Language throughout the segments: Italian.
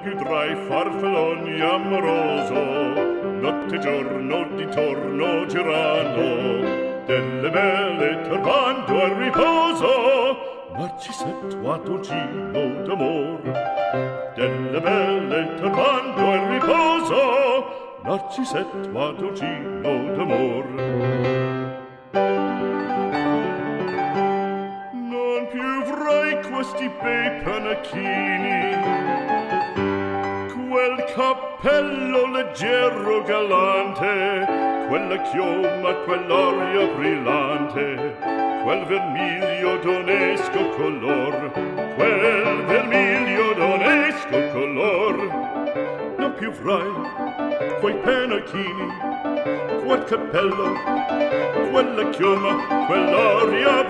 più drai farfalloni amoroso, notte e giorno di torno girando, delle belle turbando al riposo, Narcisetto Adolgino d'amor. Delle belle turbando al riposo, Narcisetto Adolgino d'amor. Non più avrai questi bei panacchini, quel cappello leggero galante, quella chioma, quell'aria brillante, quel vermiglio d'onesco color, quel vermiglio d'onesco color. Non più avrai quei panacchini, quel cappello, quella chioma, quell'aria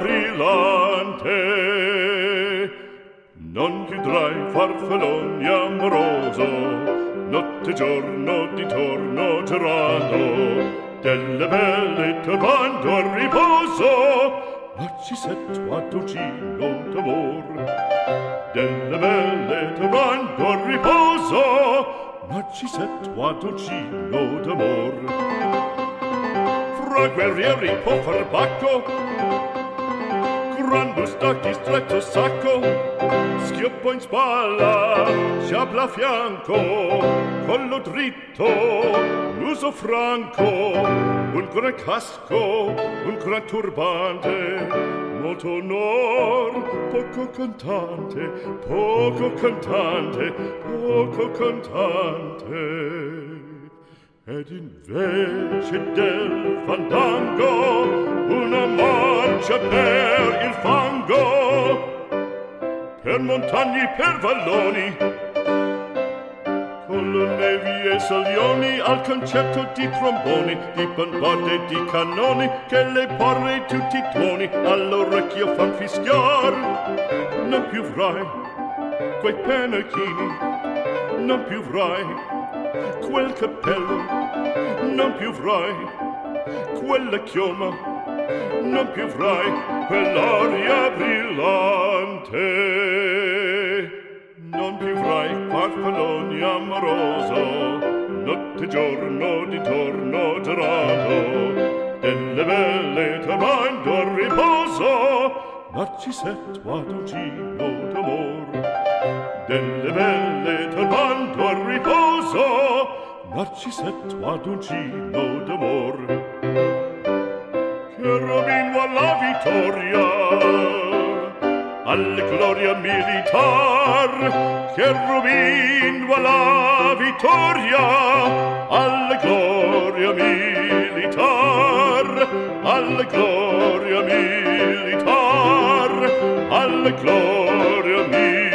brillante. Non chiudrai farfalloni amoroso, notte e giorno di torno girando, delle belle turbando al riposo, Narcisetto Adolgino d'amor. Delle belle turbando al riposo, Narcisetto Adolgino d'amor. Fra guerrieri può far bacco, gran bustacchi stretto sacco, schioppo in spalla, sciabla a fianco, collo dritto, muso franco, un gran casco, un gran turbante, molto onor, poco cantante, poco cantante, poco cantante. Ed invece del fandango una marcia per il fango, per montagne, per valloni, con le nevi e salioni, al concerto di tromboni, di bombardie e di cannoni, che le porre tutti i tuoni all'orecchio fan fischiar. Non più avrai quei panacchini, non più avrai quel cappello, non più avrai quella chioma, non più avrai quell'aria brillante. Non più avrai farfalloni amoroso, notte e giorno di torno girando, delle belle turbando al riposo, Narcisetto Adolgino d'amor. Delle belle turbando al riposo, Narcisetto Adolgino d'amor. Cherubino alla vittoria, alla gloria militar, cherubino alla vittoria, alla gloria militar, alla gloria militar, alla gloria militar.